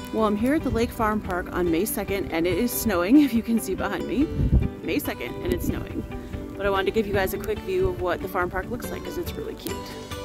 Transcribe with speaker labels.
Speaker 1: Well, I'm here at the Lake Farm Park on May 2nd, and it is snowing, if you can see behind me. May 2nd, and it's snowing. But I wanted to give you guys a quick view of what the farm park looks like, because it's really cute.